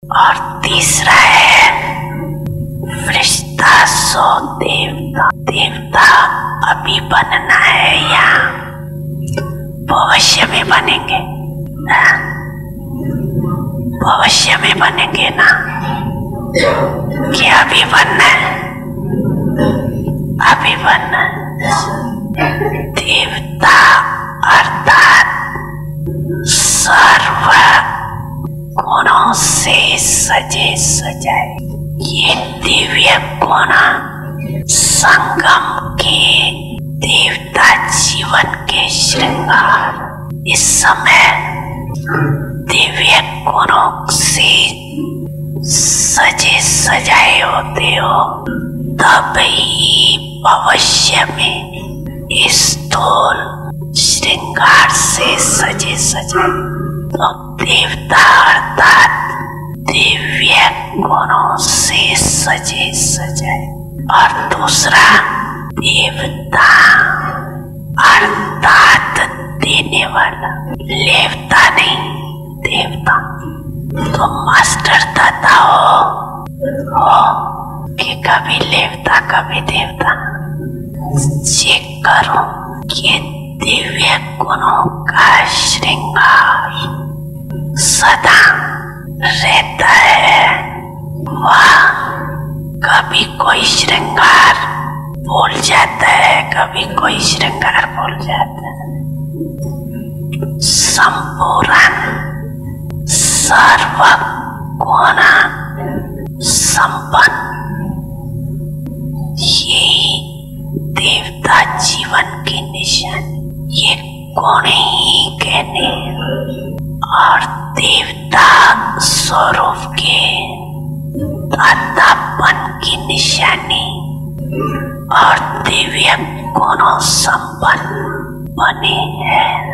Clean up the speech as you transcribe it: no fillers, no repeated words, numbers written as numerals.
और तीसरा है फरिश्ता सो देवता। देवता अभी बनना है या भविष्य में बनेंगे? भविष्य में बनेंगे ना? क्या अभी बनना है? अभी बनना है। देवता अर्थात सर्व गुणों से सजे सजाए। ये दिव्य गुण संगम के देवता जीवन के श्रृंगार। इस समय दिव्य गुणों से सजे सजाए होते हो, तभी भविष्य में स्थूल श्रृंगार से सजे सजाए। तो देवता अर्थात दिव्य गुणों से सजे सजाए। और दूसरा देवता अर्थात देने वाला, लेवता नहीं, देवता। तो मास्टर दादा हो कि कभी लेवता कभी देवता। चेक करो कि दिव्य गुणों का श्रृंगार सदा रहता है, वह कभी कोई श्रृंगार भूल जाता है, कभी कोई श्रृंगार भूल जाता है। संपूर्ण सर्व गुण संपन्न, यही देवता जीवन की निशान। ये गुण ही कहने और देवता स्वरूप के दातापन की निशानी और दिव्य गुणों संपन्न बने हैं।